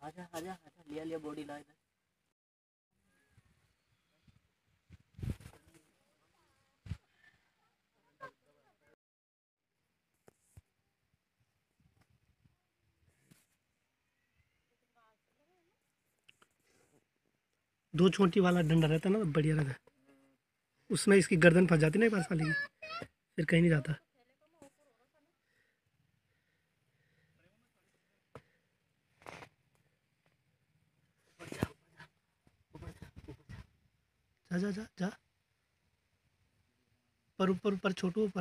आजा आजा आजा, लिया लिया बॉडी ला इधर। दो छोटी वाला डंडा रहता है ना, बढ़िया रहता है। उसमें इसकी गर्दन फंस जाती है ना एक बार साली की, फिर कहीं नहीं जाता। जा जा जा जा, ऊपर ऊपर ऊपर, छोटू ऊपर।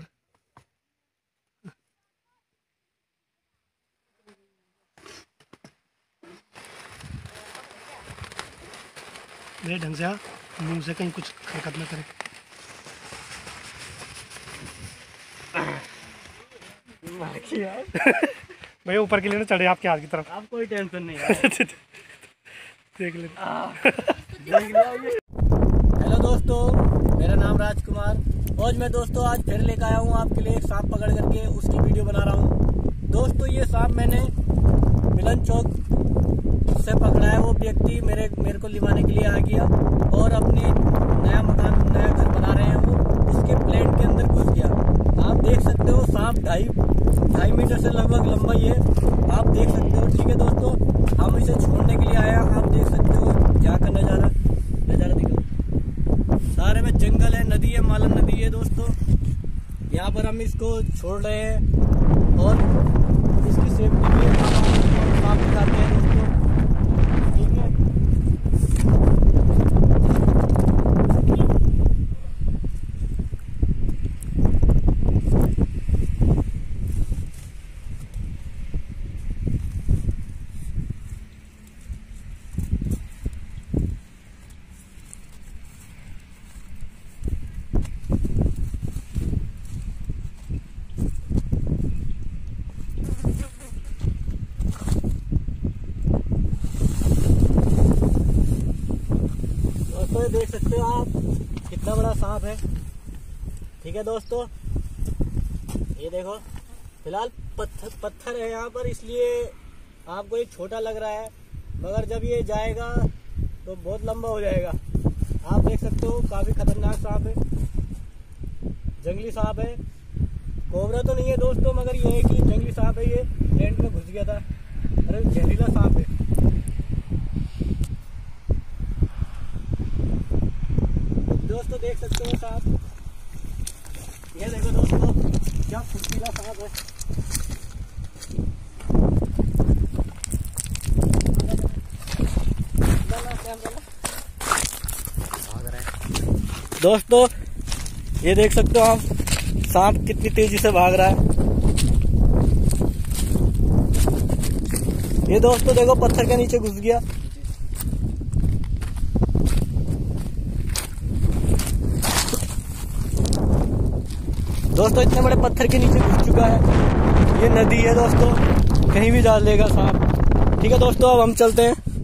मेरे ढंग से आ, मुंह से कहीं कुछ हरकत ना करे। भैया ऊपर के लिए ना चढ़े आपके हाथ की तरफ। आप कोई टेंशन नहीं है। देख ले। हेलो दोस्तों, मेरा नाम राजकुमार। मैं दोस्तों आज फिर लेकर आया हूँ आपके लिए एक सांप पकड़ करके उसकी वीडियो बना रहा हूँ। दोस्तों ये सांप मैंने मिलन चौक से पकड़ा है। वो व्यक्ति मेरे को लिवाने के लिए आ गया और अपनी नया मकान, नया घर बना रहे हैं। वो उसके प्लेन के अंदर घुस गया। आप देख सकते हो सांप 2.5 मीटर से लगभग लंबा ही है, आप देख सकते हो। ठीक है दोस्तों, हम इसे छोड़ने के लिए आए हैं। आप देख सकते हो यहाँ का नज़ारा देखो, सारे में जंगल है, नदी है, मालन नदी है दोस्तों। यहाँ पर हम इसको छोड़ रहे हैं और इसकी सेफ्टी भी आप दिखाते हैं दोस्तों। ठीक है, दोस्तों देख सकते हो आप कितना बड़ा सांप है। ठीक है दोस्तों, ये देखो फिलहाल पत्थर है यहाँ पर, इसलिए आपको ये छोटा लग रहा है, मगर जब ये जाएगा तो बहुत लंबा हो जाएगा। आप देख सकते हो काफी खतरनाक सांप है, जंगली सांप है। कोबरा तो नहीं है दोस्तों, मगर ये है कि जंगली सांप है। ये टेंट में घुस गया था। अरे जहरीला सांप है। दोस्तों देख सकते हो सांप, ये देखो दोस्तों क्या फुर्तीला सांप है। दोस्तों ये देख सकते हो आप, सांप कितनी तेजी से भाग रहा है। ये दोस्तों देखो पत्थर के नीचे घुस गया। दोस्तों इतने बड़े पत्थर के नीचे घुस चुका है। ये नदी है दोस्तों, कहीं भी जा लेगा सांप। ठीक है दोस्तों, अब हम चलते हैं।